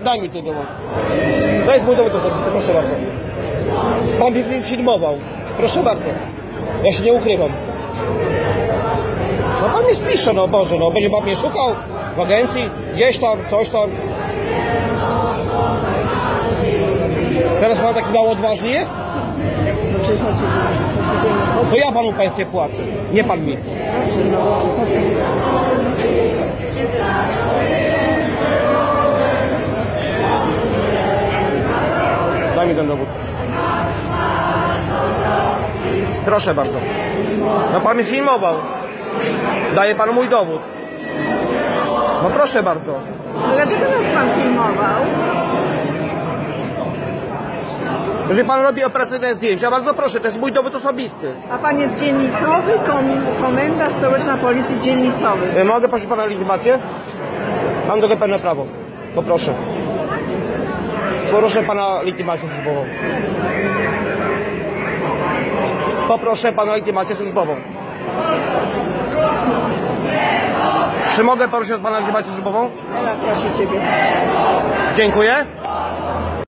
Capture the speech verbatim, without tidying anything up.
Daj mi ten dowód. To jest mój dowód osobisty, proszę bardzo. Pan mnie filmował. Proszę bardzo. Ja się nie ukrywam. No pan mnie spisze, no Boże, no będzie pan mnie szukał w agencji, gdzieś tam, coś tam. Teraz pan taki mało odważny jest? To ja panu pensję płacę, nie pan mi. Daj mi ten dowód. Proszę bardzo. No pan mnie filmował. Daję panu mój dowód. No proszę bardzo. Dlaczego nas pan filmował? Jeżeli pan robi operacyjne zdjęcia, bardzo proszę, to jest mój dowód osobisty. A pan jest dzielnicowy? Kom komenda stołeczna policji dzielnicowy. Mogę prosić pana legitymację? Mam do tego pełne prawo. Poproszę. Poproszę pana legitymację służbową. Poproszę pana legitymację służbową. Czy mogę prosić od pana legitymację służbową? Ela, proszę ciebie. Dziękuję.